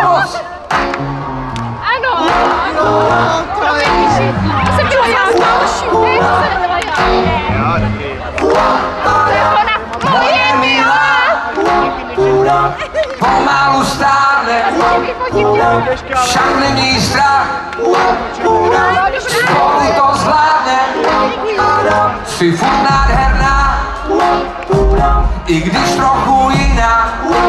pomoc! Ano, to je Ježíši. To jsem byla já další. Ne, to jsem byla já. To je ona. Moje milá. Pomalu stále, však není strach, spolu to zvládne, jsi furt nádherná, i když trochu jiná,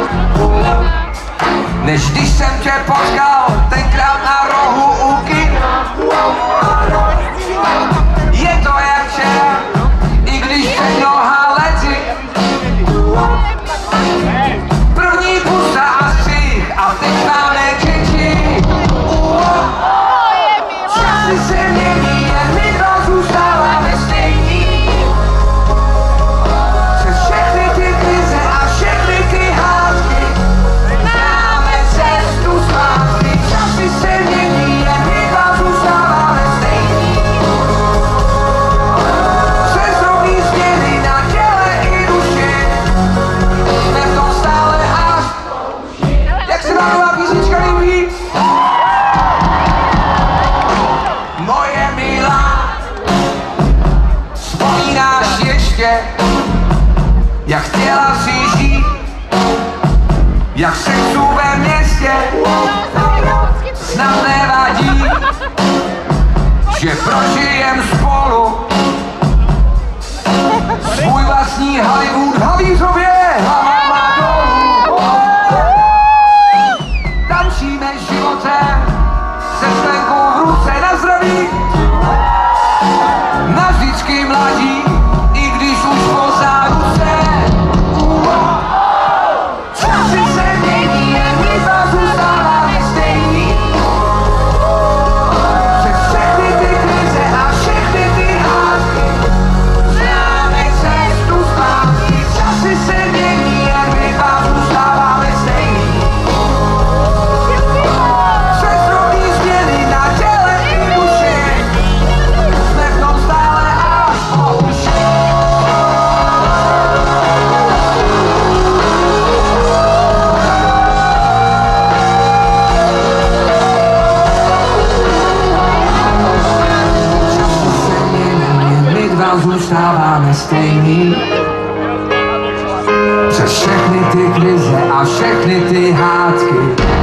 než když jsem tě potkal tenkrát na rohu u kina. Je to jak včera, i když před mnoha lety. První pusa a střih a teď máme děti. Časy se mění, jen my dva zůstáváme stejný. Přes všechny ty krize a všechny ty hádky známe cestu zpátky. Časy se mění, jen my dva zůstáváme stejný. Přes rovný změny na těle i duši jsme v tom stále až. Jak se vám nová písnička líbí? Moje milá, vzpomínáš ještě, jak chtěla si žít, jak sexu ve městě, snad nevadí, že prožijem spolu svůj vlastní Hollywood v Havířově, hlavama dolů. Tančíme životem se slenkou v ruce na zdraví, navždycky mladí, i když už po záruce. Časy se mění, jen my dva zůstáváme stejný. Přes všechny ty krize a všechny ty hádky známe cestu zpátky. Časy se mění, jen my dva zůstáváme stejný. Přes rovný změny na těle i duši jsme v tom stále až po uši. Časy se mění, jen my dva zůstáváme stejný. Přes všechny ty krize a všechny ty hádky